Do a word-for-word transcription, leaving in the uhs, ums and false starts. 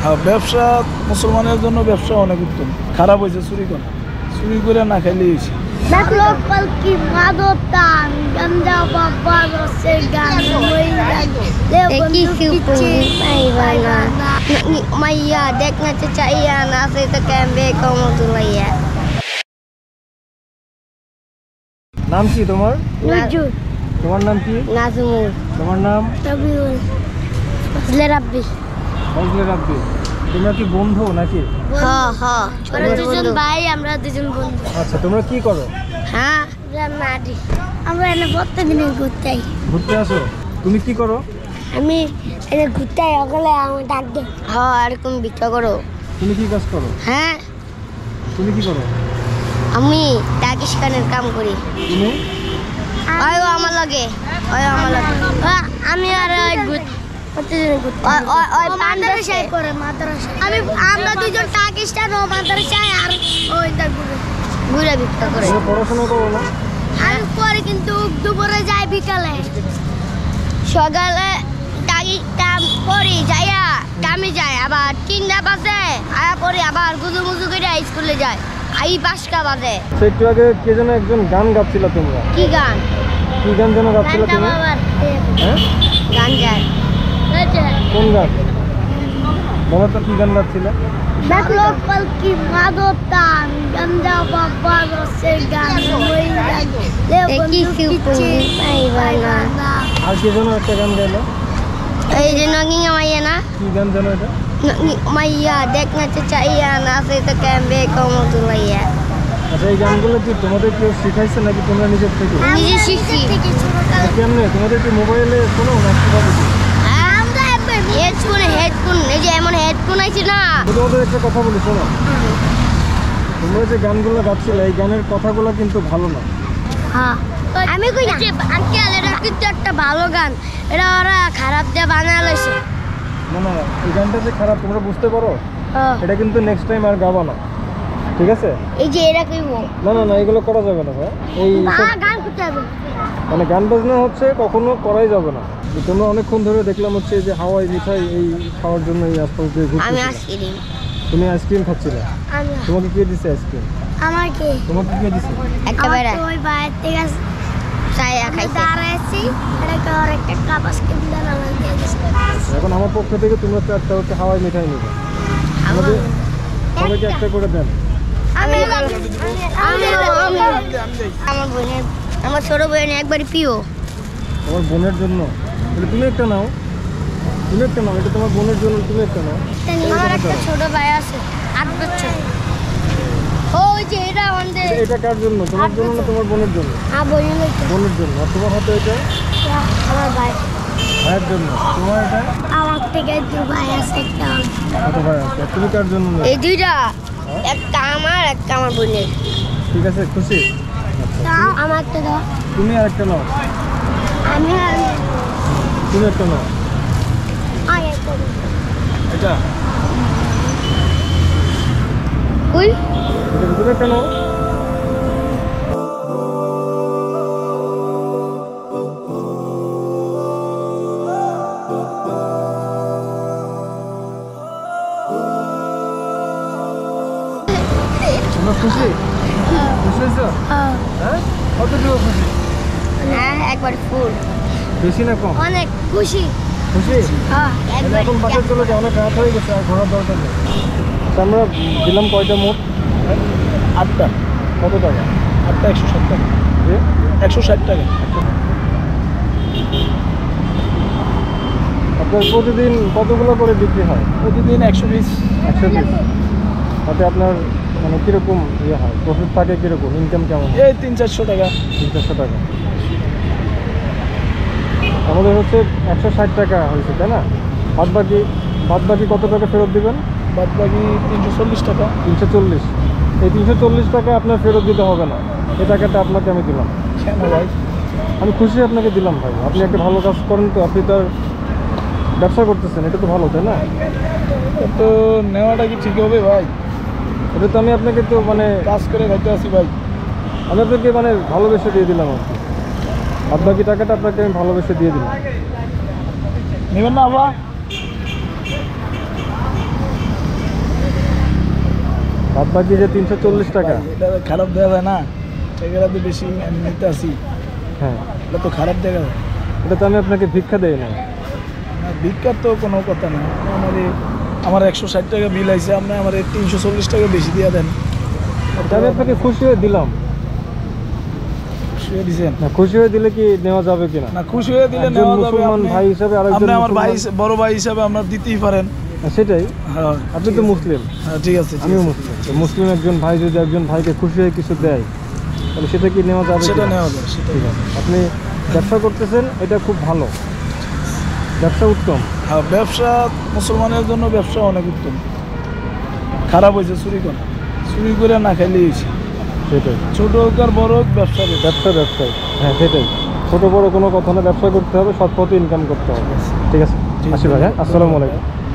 ব্যবসা মুসলমানের জন্য ব্যবসা অনেক উত্তম। খারাপ হয়েছে চুরি করা, চুরি করে না খাইলেই হয়েছে। নাম কি তোমার? তোমার নাম কি? নাজমুল। তোমার নাম? ফজলে রাব্বি। ফজলে রাব্বি। তোমরা কি বন্ধু নাকি? হ্যাঁ হ্যাঁ, আমরা দুজন ভাই, আমরা দুজন বন্ধু। আচ্ছা, তোমরা কি করো? হ্যাঁ, মাটি আমরা এনে প্রত্যেকদিন ঘুরতে আই। ঘুরতে আসো? তুমি কি করো? আমি এনে ঘুরতে আই, ওগুলো আমি ডাক দে। হ্যাঁ, এরকম ভিক্ষা করো। তুমি কি কাজ করো? হ্যাঁ। তুমি কি করো? আমি টাকিস কানের কাম করি। তুমি? ওই আমার লাগে, ওই আমার লাগে। আমি আর ওই আমি আমরা দুজন পাকিস্তান ও মাদ্রাসায় আর ওইটা ঘুরে ভিক্ষা করে। পড়াশোনা করো না? আমি পরে কিন্তু দুপুরে যাই, বিকালে সকালে টাকি কাম করি, যাইয়া কামে যাই, আবার তিনটা বাজে আয়া পরে আবার গুজু মুজু করে স্কুলে যাই, আই পাঁচটা বাজে। একটু আগে কে যেন একজন গান গাচ্ছিল, তোমরা কি গান? কি গান যেন গাচ্ছিল তুমি? হ্যাঁ, গান গায়। কোন গান বলো তো? কি গান গাচ্ছিলে? দেখলো পালকি মাদতান গঞ্জা বাবা রসের গান ওই লাগে দেখি সুপুরি পাইবানা। আর কে যেন একটা গান গাইলো? এই যে নগিং মাইয়া না? কি গান যেন এটা? নগিং মাইয়া দেখনা চাইয়া না সে তো ক্যাম্বে কমতুলাইয়া। আচ্ছা, এই গানগুলো কি তোমাদের কেউ শিখাইছে নাকি তোমরা নিজের থেকে? নিজে শিখছি। কেমনে তোমাদের কি মোবাইলে শোনো না কিভাবে? হেডফোন হেডফোন এই যে এমন হেডফোন আছে না। তোমাদের একটা কথা বলি, শোনো। তোমরা যে গানগুলো গাচ্ছিলে, এই গানের কথাগুলো কিন্তু ভালো না। হ্যাঁ, আমি কই না আঙ্কেল, এটা কিন্তু একটা ভালো গান, এটা ওরা খারাপ দিয়ে বানায় লইছে। না না, এই গানটা যে খারাপ তোমরা বুঝতে পারো, এটা কিন্তু নেক্সট টাইম আর গাবা না, ঠিক আছে? এই যে এটা কইব না না না, এগুলো করা যাবে না ভাই। এই গান করতে হবে মানে গান বাজনা হচ্ছে কখনো করাই যাবে না। তোমরা অনেকক্ষণ ধরে দেখলাম হচ্ছে যে হাওয়াই মিঠাই এই খাওয়ার জন্য এই আশপাশ দিয়ে ঘুরতে। আমি আইসক্রিম। তুমি আইসক্রিম খাচ্ছিলে? তোমাকে কে দিছে আইসক্রিম? আমাকে। তোমাকে কে দিছে? একটা বাইরে ওই বাইরে থেকে চায়া খাইছে। দাঁড়াইছি, এটা করে একটা কাপ আইসক্রিম দাও আমাকে দিয়ে দিছে। এখন আমার পক্ষ থেকে তোমরা চারটা হচ্ছে হাওয়াই মিঠাই নেবে। আমাদের সবাইকে একটা করে দেন। আমি আমি আমার বোনের, আমার ছোট বোন একবারই প্রিয়। তোমার বোনের জন্য তুমি একটা নাও, তুমি একটা নাও, এটা তোমার বোনের জন্য, তুমি একটা নাও। আমার একটা ছোট ভাই আছে, আট বছর। ওই যে এটা আমাদের। এটা কার জন্য? তোমার জন্য না তোমার বোনের জন্য? হ্যাঁ, বোনের জন্য। বোনের জন্য। আর তোমার হাতে এটা? আমার ভাই। ভাইয়ের জন্য। তোমার এটা? আমার থেকে দুই ভাই আছে, একটা কত ভাই আছে? তুমি কার জন্য? এই দুইটা, একটা আমার, একটা আমার বোনের। ঠিক আছে, খুশি? দাও আমার তো দাও। তুমি আর একটা নাও। আমি তুমি একটা নাও। আয় করব এটা কই? এটা তুমি একটা নাও। তোমরা খুশি? খুশি হয়েছো? হ্যাঁ, কতটুকু খুশি? হ্যাঁ, একবার ফুল। বেশি না কম? অনেক খুশি। খুশি? হ্যাঁ, একবার। এখন বাসায় চলে যাও, অনেক রাত হয়ে গেছে, আর ঘোরার দরকার নেই। আমরা দিলাম কয়টা মোট? আটটা। কত টাকা? আটটা একশো ষাট টাকা। যে একশো ষাট টাকা। আপনার প্রতিদিন কতগুলো করে বিক্রি হয়? প্রতিদিন একশো পিস। একশো পিস। তাতে আপনার মানে কীরকম ইয়ে হয়, প্রফিট থাকে কীরকম, ইনকাম কেমন? এই তিন চারশো টাকা। তিন চারশো টাকা। আমাদের হচ্ছে একশো ষাট টাকা হয়েছে, তাই না? বাদ বাকি বাদ বাকি কত টাকা ফেরত দেবেন? বাদ বাকি তিনশো চল্লিশ টাকা। তিনশো চল্লিশ। এই তিনশো চল্লিশ টাকা আপনার ফেরত দিতে হবে না, এই টাকাটা আপনাকে আমি দিলাম। কেন ভাই? আমি খুশি আপনাকে দিলাম ভাই, আপনি একটা ভালো কাজ করেন তো, আপনি তার ব্যবসা করতেছেন, এটা তো ভালো, তাই না? তো নেওয়াটা কি ঠিক হবে ভাই? এটা তো আমি আপনাকে তো মানে কাজ করে খাইতে আসি ভাই। আমি আপনাকে মানে ভালোবেসে দিয়ে দিলাম আর কি, বাদ বাকি টাকাটা আপনাকে আমি ভালোবেসে দিয়ে দিলাম। নেবেন না আবার? বাদ বাকি যে তিনশো চল্লিশ টাকা, এটা খারাপ দেওয়া যায় না, এগুলা তো বেশি আমি নিতে আসি, হ্যাঁ এটা তো খারাপ দেখা যায় এটা তো আমি আপনাকে ভিক্ষা দেই না। না। ভিক্ষার তো কোনো কথা না, আমার এই- আমার একশো ষাট টাকা বিল আছে, আপনি আমার এই তিনশো চল্লিশ টাকা বেশি দিয়ে দেন। এটা আমি আপনাকে খুশি হয়ে দিলাম, খুশি হয়ে দিছেন? না খুশি হয়ে দিলে কি নেওয়া যাবে কিনা? না, খুশি হয়ে দিলে একজন নেওয়া যাবে। মুসলমান আপনি- ভাই হিসাবে আরেকজন আপনি আমার ভাই মুসলমান- হিসেবে- বড় ভাই হিসাবে আপনার দিতেই পারেন। হ্যাঁ, সেটাই, হ্যাঁ, আপনি তো মুসলিম, হ্যাঁ, ঠিক আছে, ঠিক আমিও আছে। মুসলিম। তো মুসলিম একজন ভাই যদি একজন ভাইকে খুশি হয়ে কিছু দেয় তাহলে সেটা কি নেওয়া যাবে সেটা কিনা? নেওয়া যায়, সেটা ঠিক আছে, আপনি ব্যবসা করতেছেন, এটা খুব ভালো, ব্যবসা উত্তম। হ্যাঁ, ব্যবসা মুসলমানের জন্য ব্যবসা অনেক উত্তম। খারাপ হয়েছে চুরি করা, চুরি করে না খাইলে হয়েছে। সেটাই, ছোট হোক আর বড় হোক, ব্যবসা ব্যবসা। ব্যবসা ব্যবসায়, হ্যাঁ সেটাই, ছোট বড় কোনো কথা না, ব্যবসা করতে হবে, সৎ পথে ইনকাম করতে হবে। ঠিক আছে, ঠিক আসি আছে। ভাই, হ্যাঁ, আসসালামু আলাইকুম।